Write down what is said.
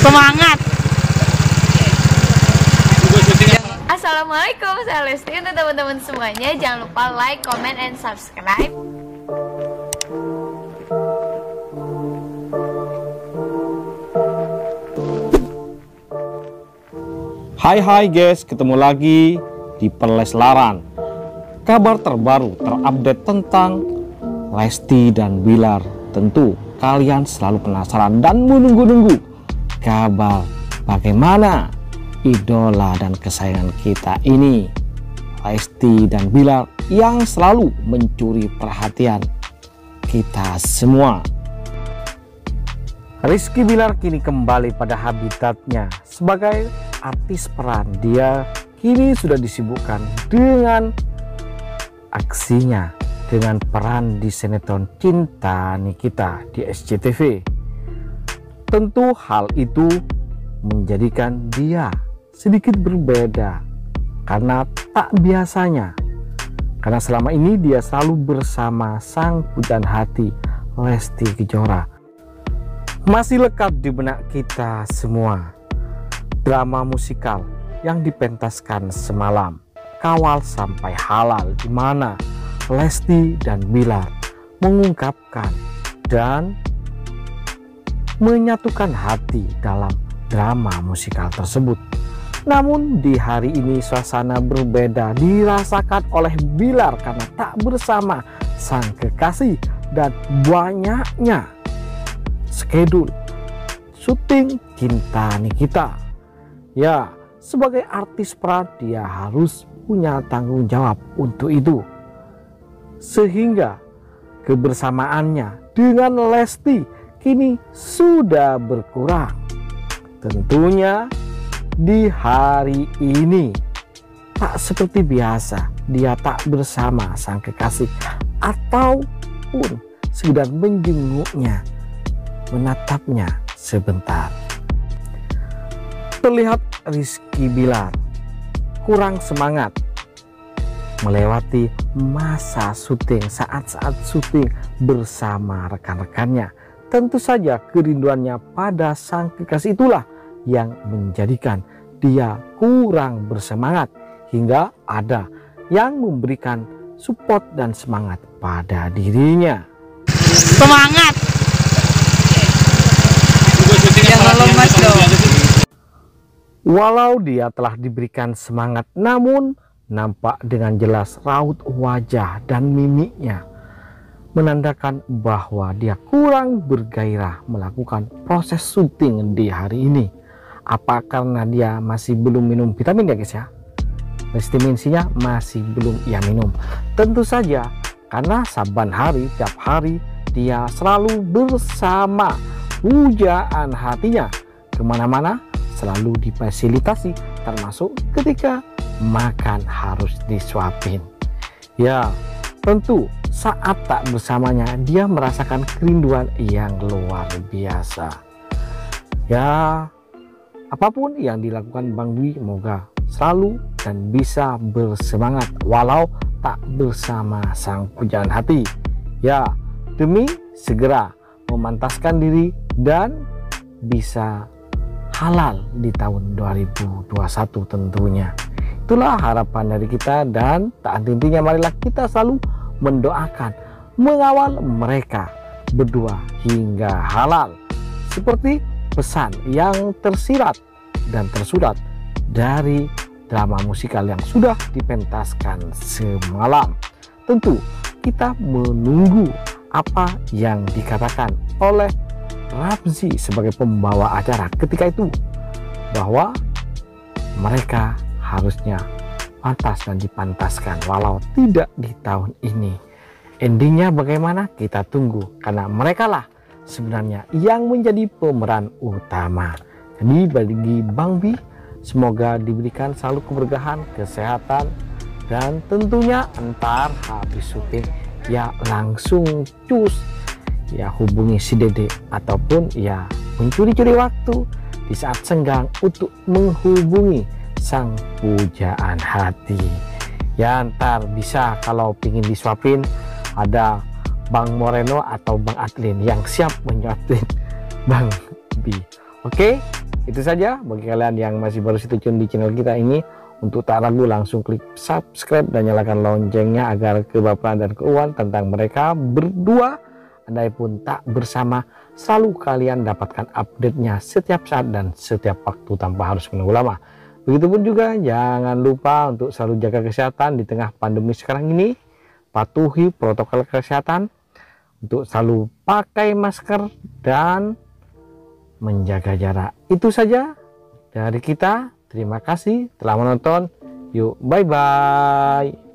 Semangat. Assalamualaikum, saya Lesti. Untuk teman-teman semuanya, jangan lupa like, comment, and subscribe. Hai guys, ketemu lagi di Perleslaran. Kabar terbaru terupdate tentang Lesti dan Bilar. Tentu kalian selalu penasaran dan menunggu-nunggu kabar bagaimana idola dan kesayangan kita ini, Lesti dan Bilar, yang selalu mencuri perhatian kita semua. Rizky Bilar kini kembali pada habitatnya sebagai artis peran. Dia kini sudah disibukkan dengan aksinya dengan peran di sinetron Cinta Nikita di SCTV. Tentu hal itu menjadikan dia sedikit berbeda karena tak biasanya, karena selama ini dia selalu bersama sang pujaan hati Lesti Kejora. Masih lekat di benak kita semua drama musikal yang dipentaskan semalam, Kawal Sampai Halal, di mana Lesti dan Bilar mengungkapkan dan menyatukan hati dalam drama musikal tersebut. Namun di hari ini suasana berbeda dirasakan oleh Bilar karena tak bersama sang kekasih dan banyaknya skedul syuting Cinta Nikita. Ya, sebagai artis peran dia harus punya tanggung jawab untuk itu, sehingga kebersamaannya dengan Lesti kini sudah berkurang. Tentunya di hari ini tak seperti biasa, dia tak bersama sang kekasih ataupun sekedar menjenguknya, menatapnya sebentar. Terlihat Rizky Bilar kurang semangat melewati masa syuting, saat-saat syuting bersama rekan-rekannya. Tentu saja kerinduannya pada sang kekasih itulah yang menjadikan dia kurang bersemangat, hingga ada yang memberikan support dan semangat pada dirinya. Semangat. Jangan lemas dong. Walau dia telah diberikan semangat, namun nampak dengan jelas raut wajah dan mimiknya menandakan bahwa dia kurang bergairah melakukan proses syuting di hari ini. Apa karena dia masih belum minum vitamin ya guys ya? Vitamin C-nya masih belum ia minum. Tentu saja karena saban hari, tiap hari dia selalu bersama pujaan hatinya. Kemana-mana selalu difasilitasi, termasuk ketika makan harus disuapin. Ya, tentu saat tak bersamanya dia merasakan kerinduan yang luar biasa. Ya, apapun yang dilakukan Bang Dwi, moga selalu dan bisa bersemangat walau tak bersama sang pujaan hati. Ya, demi segera memantaskan diri dan bisa halal di tahun 2021 tentunya. Itulah harapan dari kita, dan tak henti-hentinya marilah kita selalu mendoakan, mengawal mereka berdua hingga halal, seperti pesan yang tersirat dan tersurat dari drama musikal yang sudah dipentaskan semalam. Tentu kita menunggu apa yang dikatakan oleh Ramzy sebagai pembawa acara ketika itu, bahwa mereka harusnya pantas dan dipantaskan walau tidak di tahun ini. Endingnya bagaimana kita tunggu, karena mereka lah sebenarnya yang menjadi pemeran utama. Jadi bagi Bang Bi, semoga diberikan selalu keberkahan, kesehatan, dan tentunya entar habis syuting ya langsung cus ya hubungi si Dede, ataupun ya mencuri-curi waktu di saat senggang untuk menghubungi sang pujaan hati. Ya ntar bisa kalau pingin disuapin, ada Bang Moreno atau Bang Adlin yang siap menyuapin Bang Bi. Oke, Itu saja bagi kalian yang masih baru stay tune di channel kita ini. Untuk tak ragu langsung klik subscribe dan nyalakan loncengnya agar kebaperan dan keuangan tentang mereka berdua, andai pun tak bersama, selalu kalian dapatkan update-nya setiap saat dan setiap waktu tanpa harus menunggu lama. Begitupun juga jangan lupa untuk selalu jaga kesehatan di tengah pandemi sekarang ini. Patuhi protokol kesehatan untuk selalu pakai masker dan menjaga jarak. Itu saja dari kita. Terima kasih telah menonton. Yuk, bye-bye.